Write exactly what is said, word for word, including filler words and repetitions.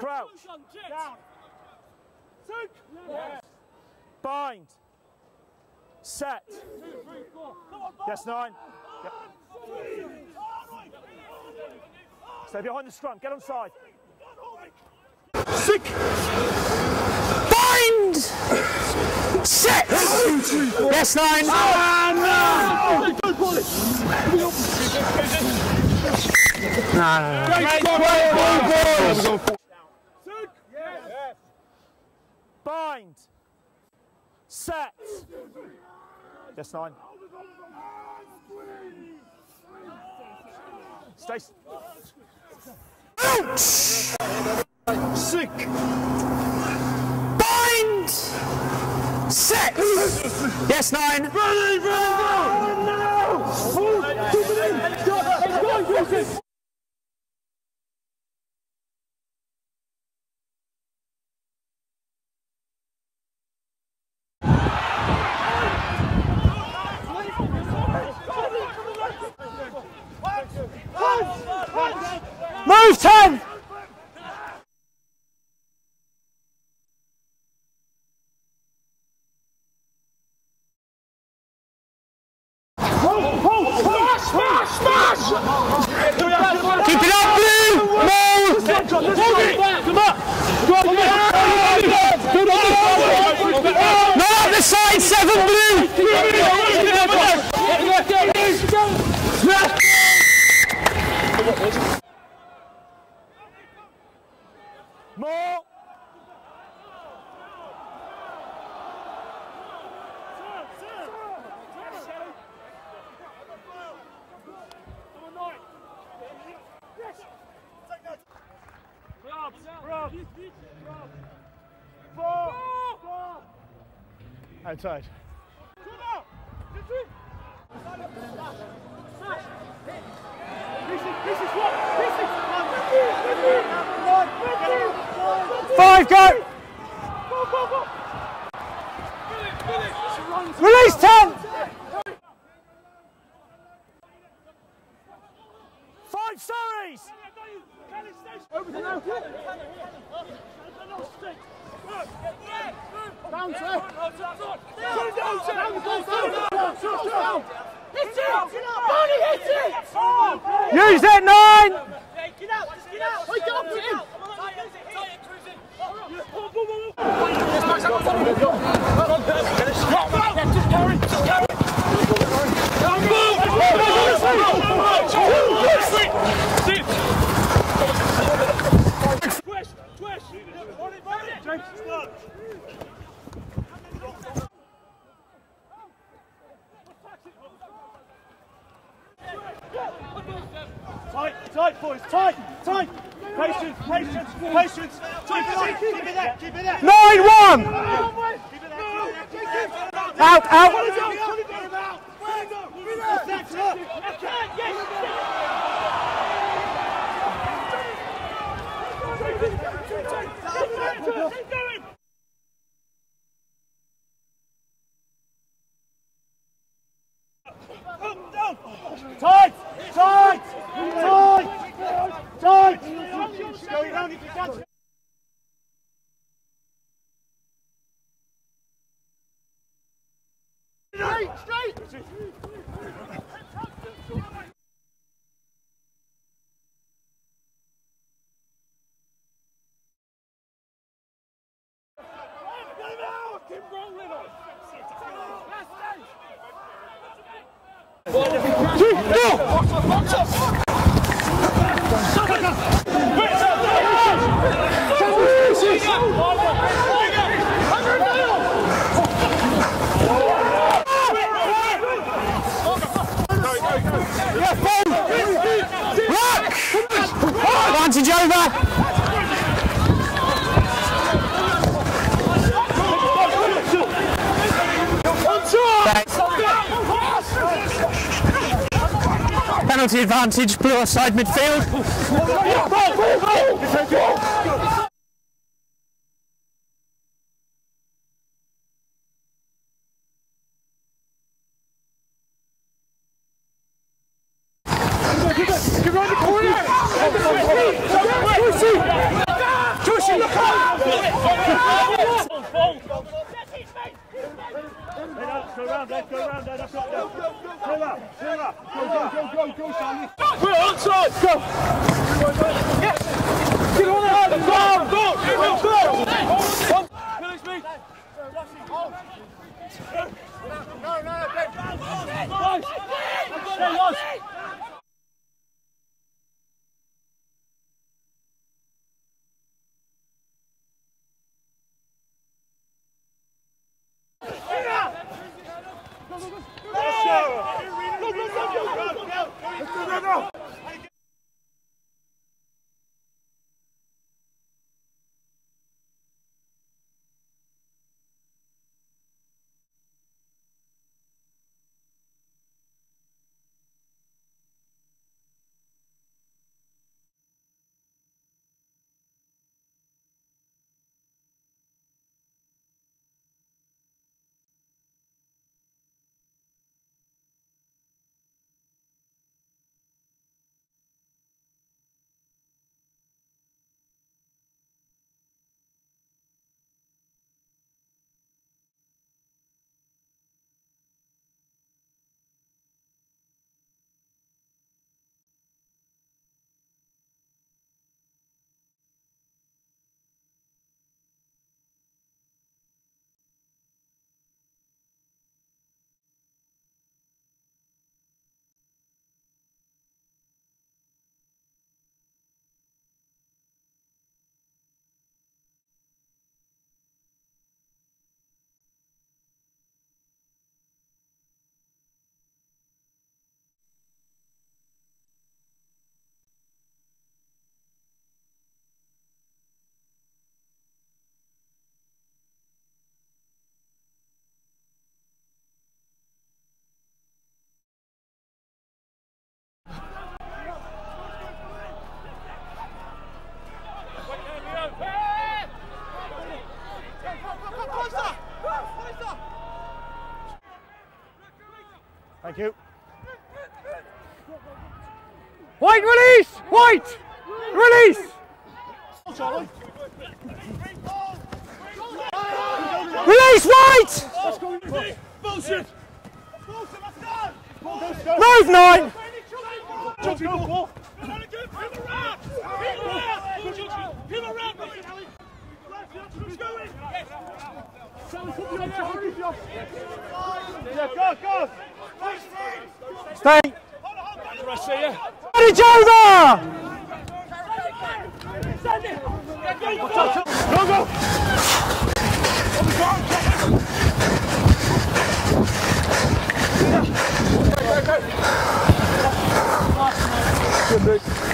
Crouch. Down. Yes. Bind. Set. Yes, nine. Yep. Stay behind the scrum. Get on side. Sick. Bind. Set. Yes, nine. No, no, no. Bind. Set. Yes, nine. Stay. Ouch! Sick. Bind. Set. Yes, nine. Ready, ready, go! No! Move ten! Smash! Smash! Keep it up, Blue! Move! Come up! Not up the side, seven, Blue! More! Outside. Five, go! Release ten! Five stories! Use it, nine! Get out! Get out! Get up to him! Tight, tight, boys, tight, tight. Patience, patience, patience. Keep it there, keep it there. Nine one. Out, out. Tight, tight, tight, tight. Go around if you can. Straight, straight. Advantage over. Penalty advantage, blue offside midfield. Get around the corner! around there, go around there, that's it. Go, go, go. Clear up, clear up. Go, go, go, go, go, Sammy. We're onside! Go! Yes! Get on there! Go! Go! Go! Go! Finish me! No, no, no, Nice! Stay nice! Thank you. White, release! White! Release! Release, White! Bullshit! Move, nine! Yeah, go, go! Stay! Rest here, yeah? It's over! Go, go! Good, mate.